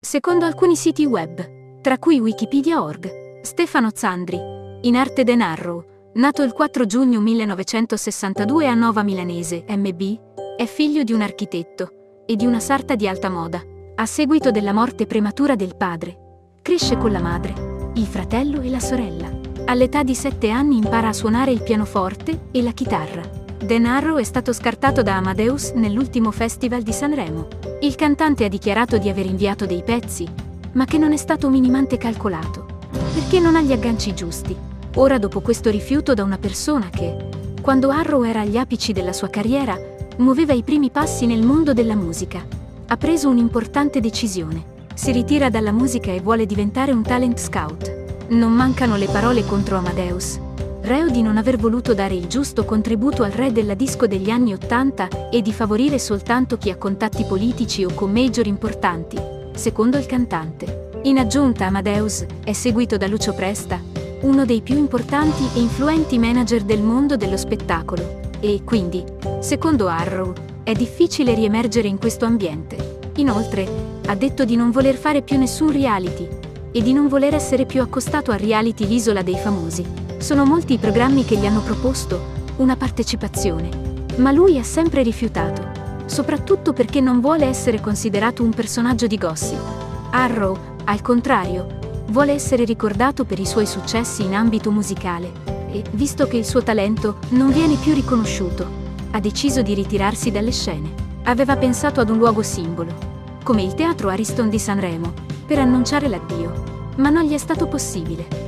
Secondo alcuni siti web, tra cui Wikipedia.org, Stefano Zandri, in arte Denarro, nato il 4 giugno 1962 a Nova Milanese, MB, è figlio di un architetto e di una sarta di alta moda. A seguito della morte prematura del padre, cresce con la madre, il fratello e la sorella. All'età di 7 anni impara a suonare il pianoforte e la chitarra. Denarro è stato scartato da Amadeus nell'ultimo festival di Sanremo. Il cantante ha dichiarato di aver inviato dei pezzi, ma che non è stato minimamente calcolato, perché non ha gli agganci giusti. Ora, dopo questo rifiuto da una persona che, quando Arrow era agli apici della sua carriera, muoveva i primi passi nel mondo della musica, ha preso un'importante decisione. Si ritira dalla musica e vuole diventare un talent scout. Non mancano le parole contro Amadeus, reo di non aver voluto dare il giusto contributo al re della disco degli anni '80 e di favorire soltanto chi ha contatti politici o con major importanti, secondo il cantante. In aggiunta, Amadeus è seguito da Lucio Presta, uno dei più importanti e influenti manager del mondo dello spettacolo, e quindi, secondo Arrow, è difficile riemergere in questo ambiente. Inoltre, ha detto di non voler fare più nessun reality e di non voler essere più accostato a reality L'Isola dei Famosi. Sono molti i programmi che gli hanno proposto una partecipazione, ma lui ha sempre rifiutato, soprattutto perché non vuole essere considerato un personaggio di gossip. Arrow, al contrario, vuole essere ricordato per i suoi successi in ambito musicale e, visto che il suo talento non viene più riconosciuto, ha deciso di ritirarsi dalle scene. Aveva pensato ad un luogo simbolo, come il Teatro Ariston di Sanremo, per annunciare l'addio, ma non gli è stato possibile.